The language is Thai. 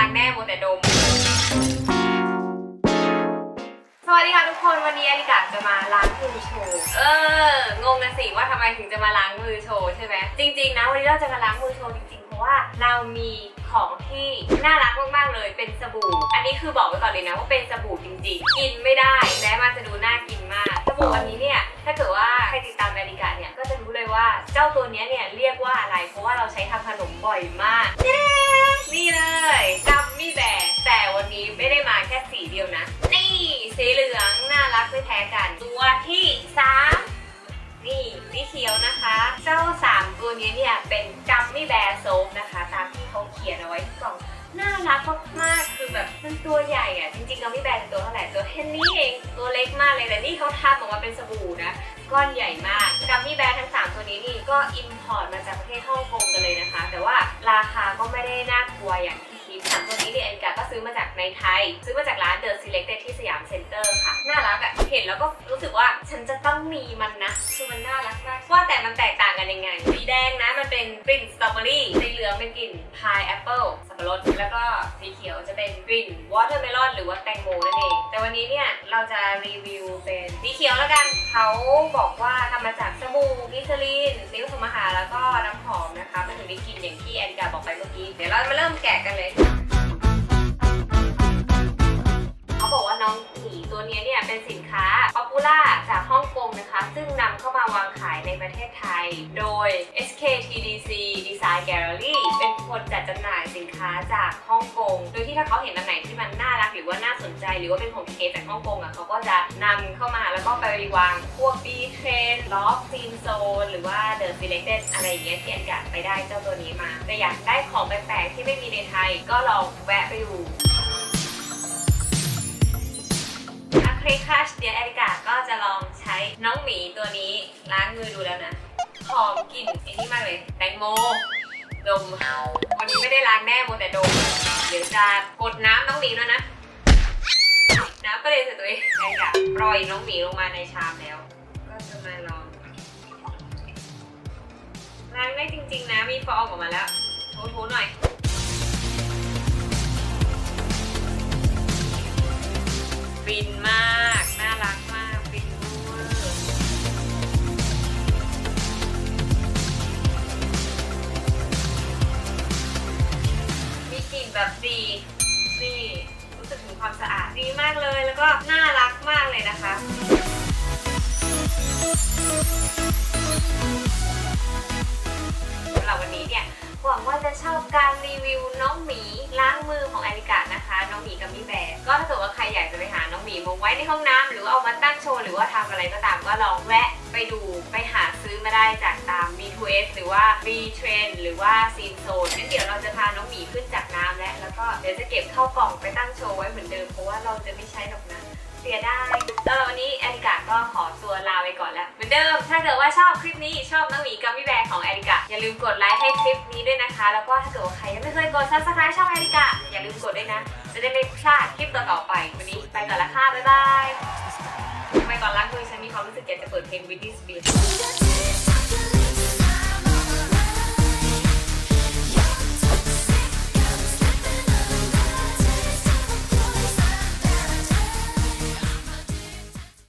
แน่โมแต่ดมสวัสดีค่ะทุกคนวันนี้อาริกาจะมาล้างมือโชว์งงนะสิว่าทำไมถึงจะมาล้างมือโชว์ใช่ไหมจริงๆนะวันนี้เราจะมาล้างมือโชว์จริงๆเพราะว่าเรามีของที่น่ารักมากๆเลยเป็นสบู่อันนี้คือบอกไว้ก่อนเลยนะว่าเป็นสบู่จริงๆกินไม่ได้แม้มันจะดูน่ากินมากสบู่อันนี้เนี่ยถ้าเกิดว่าใครติดตามอาริกาเนี่ยก็จะรู้เลยว่าเจ้าตัวนี้เนี่ยเรียกว่าอะไรเพราะว่าเราใช้ทำขนมบ่อยมากนี่เลยกัมมี่แบร์แต่วันนี้ไม่ได้มาแค่สีเดียวนะนี่สีเหลืองน่ารักไม่แพ้กันตัวที่3นี่สีเขียวนะคะเจ้า3ตัวนี้เนี่ยเป็นกัมมี่แบร์โซฟนะคะตามที่เขาเขียนเอาไว้ที่กล่องน่ารักมากๆคือแบบมันตัวใหญ่อะจริงๆกัมมี่แบร์ตัวเท่าไหร่ตัวแค่นี้เองตัวเล็กมากเลยแต่นี่เขาทำออกมาเป็นสบู่นะก้อนใหญ่มากกัมมี่แบร์ทั้ง3ตัวนี้นี่ก็อิมพอร์ตมาจากประเทศฮ่องกงกันเลยนะคะแต่ว่าราคาก็ไม่ได้น่ากลัวอย่างที่คิด3ตัวนี้เนี่ยอาริกาก็ซื้อมาจากในไทยซื้อมาจากร้าน The Selected ที่สยามเซ็นเตอร์ค่ะน่ารักอะเห็นแล้วก็รู้สึกว่าฉันจะต้องมีมันนะคือมันน่ารักมากว่าแต่มันแตกต่างกันยังไงสีแดงนะมันเป็นกลิ่นสตรอเบอรี่สีเหลืองเป็นกลิ่นพายแอปเปิลสับปะรดแล้วก็สีเขียวจะเป็นกลิ่นวอเตอร์เมลอนหรือว่าแตงโมนั่นเองแต่วันนี้เนี่ยเราจะรีวิวเป็นสีเขียวแล้วกันเขาบอกว่าทำมาจากสบู่กิสลีนซีอิ๊วผสมอาหารแล้วก็น้ำหอมนะคะมันถึงได้กินอย่างที่แอนกาบอกไปเมื่อกี้เดี๋ยวเรามาเริ่มแกะกันเลยเขาบอกว่าน้องหมีตัวนี้เนี่ยเป็นสินค้าป๊อปปูล่าจากฮ่องกงนะคะซึ่งนำเข้ามาวางขายในประเทศไทยโดย SKTDC Design Gallery เป็นคนจัดจำหน่ายสินค้าจากฮ่องกงโดยที่ถ้าเขาเห็นอันไหนที่มันน่ารักหรือว่าน่าสนใจหรือว่าเป็นของเคจากฮ่องกงอ่ะเขาก็จะนำเข้ามาแล้วก็ไปวางพวก B-Trend Loft Theme Zone หรือว่า The Selected อะไรอย่างเงี้ยที่อันอยากไปได้เจ้าตัวนี้มาแต่อยากได้ของแปลกๆที่ไม่มีในไทยก็ลองแวะไปดูคลิกคัชเดี๋ยวอาริกาก็จะลองใช้น้องหมีตัวนี้ล้างมือดูแล้วนะหอมกลิ่นไอ้นี่มากเลยแตงโมดมวันนี้ไม่ได้ล้างแน่โมแต่ดมเดี๋ยวจะกดน้ำน้องหมีแล้วนะน้ำก็เลยใส่ตัวเองอาริกาปล่อยน้องหมีลงมาในชามแล้วก็จะมาลองล้างได้จริงๆนะมีฟองออกมาแล้วทูๆหน่อยฟินมากน่ารักมากฟินเวอร์มีกลิ่นแบบดีนี่รู้สึกถึงความสะอาดดีมากเลยแล้วก็น่ารักมากเลยนะคะสำหรับวันนี้เนี่ยหวังว่าจะชอบการรีวิวน้องหมีล้างมือของอาริกานะคะน้องหมีกัมมี่แบร์ก็ถ้าเกิดว่าใครอยากจะไปหาน้องหมีมาไว้ในห้องน้ำหรือว่าเอามาตั้งโชว์หรือว่าทำอะไรก็ตามก็ลองแวะไปดูไปหาซื้อมาได้จากตาม B2S หรือว่า B-Trend หรือว่า Theme Zone งั้นเดี๋ยวเราจะพาน้องหมีขึ้นจากน้ำแล้วก็เดี๋ยวจะเก็บเข้ากล่องไปตั้งโชว์ไว้เหมือนเดิมเพราะว่าเราจะไม่ใช้หรอกนะเสียได้วันนี้อาริกาก็ขอตัวลาไปก่อนแล้วเหมือนเดิมถ้าเกิดว่าชอบคลิปนี้ชอบน้องหมีกัมมี่แบร์ของอาริกาอย่าลืมกดไลค์ให้คลิปนี้ด้วยนะคะแล้วก็ถ้าเกิดว่าใครยังไม่เคยกด Subscribe ช่องอาริกาอย่าลืมกดด้วยนะจะได้ไม่พลาดคลิปต่อไปวันนี้ไปก่อนละค่ะบ๊ายบายไปก่อนล้างมือฉันมีความรู้สึกอยากจะเปิดเพลง Britney Spears